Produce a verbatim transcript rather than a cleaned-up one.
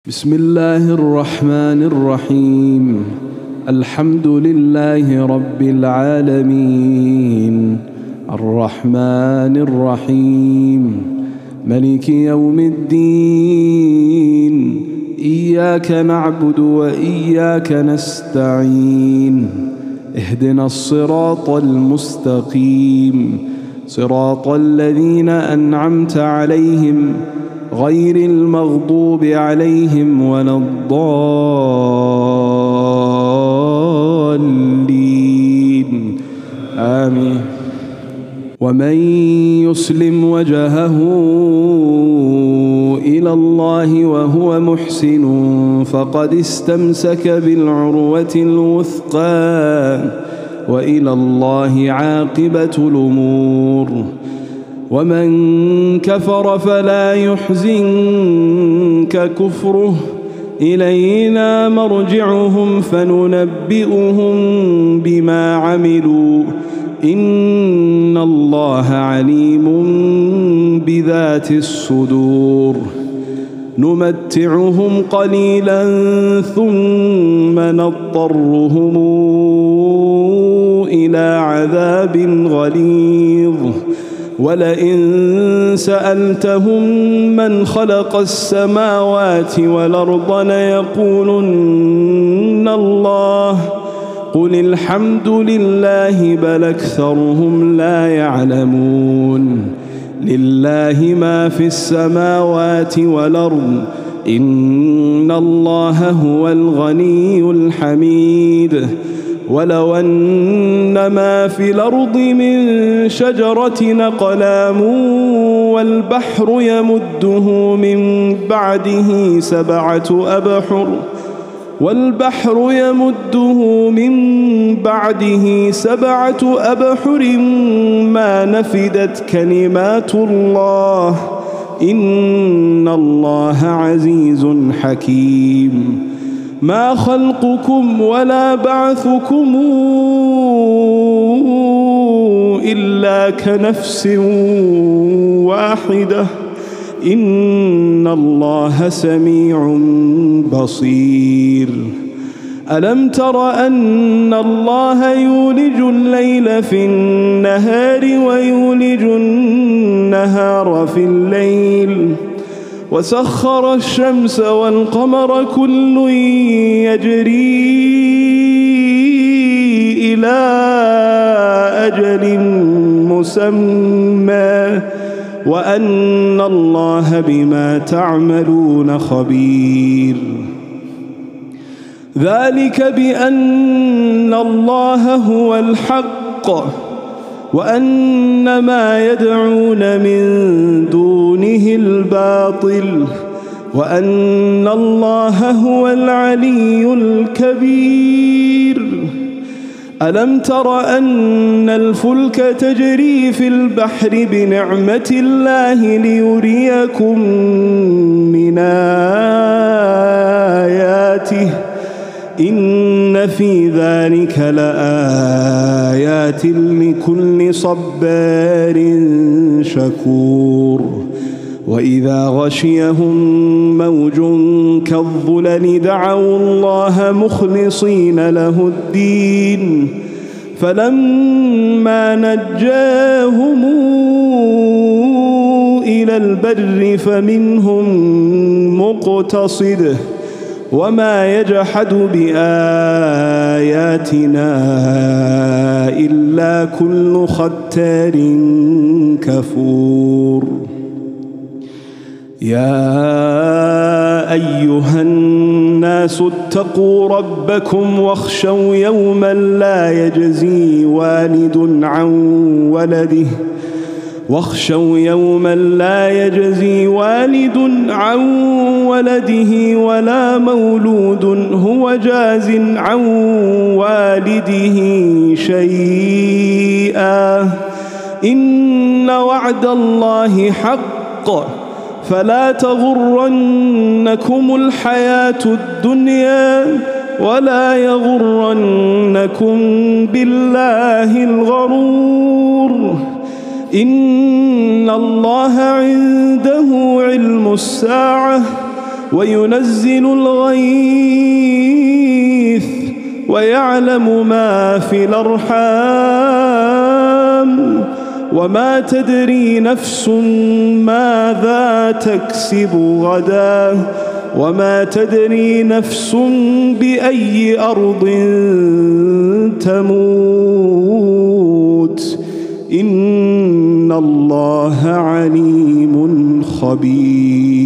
بسم الله الرحمن الرحيم. الحمد لله رب العالمين، الرحمن الرحيم، ملك يوم الدين. إياك نعبد وإياك نستعين. اهدنا الصراط المستقيم، صراط الذين أنعمت عليهم غير المغضوب عليهم ولا الضالين. آمين. ومن يسلم وجهه إلى الله وهو محسن فقد استمسك بالعروة الوثقى، وإلى الله عاقبة الأمور. ومن كفر فلا يحزنك كفره، إلينا مرجعهم فننبئهم بما عملوا، إن الله عليم بذات الصدور. نمتعهم قليلا ثم نضطرهم إلى عذاب غليظ. ولئن سألتهم من خلق السماوات والأرض ليقولن الله، قل الحمد لله بل أكثرهم لا يعلمون. لله ما في السماوات والأرض، إن الله هو الغني الحميد. ولو أن ما في الأرض من شجرة أقلام والبحر يمده من بعده سبعة أبحر والبحر يمده من بعده سبعة أبحر ما نفدت كلمات الله، إن الله عزيز حكيم. ما خلقكم ولا بعثكم إلا كنفس واحدة، إن الله سميع بصير. ألم تر أن الله يولج الليل في النهار ويولج النهار في الليل، وسخر الشمس والقمر كل يجري إلى أجل مسمى، وأن الله بما تعملون خبير. ذلك بأن الله هو الحق، وأن ما يدعون من دونه الباطل، وأن الله هو العلي الكبير. ألم تر أن الفلك تجري في البحر بنعمة الله ليريكم من آياته، إن في ذلك لآيات لكل صبار شكور. وإذا غشيهم موج كالظلل دعوا الله مخلصين له الدين، فلما نجاهم إلى البر فمنهم مقتصد، وما يجحد بآياتنا إلا كل ختار كفور. يا أيها الناس اتقوا ربكم واخشوا يوما لا يجزي والد عن ولده واخشوا يوما لا يجزي والد عن ولده ولا مولود هو جاز عن والده شيئا، إن وعد الله حق، فلا تغرنكم الحياة الدنيا ولا يغرنكم بالله الغرور. إن الله عنده علم الساعة وينزل الغيث ويعلم ما في الأرحام وما تدري نفس ماذا تكسب غدا وما تدري نفس بأي أرض تموت إن الله عليم خبير.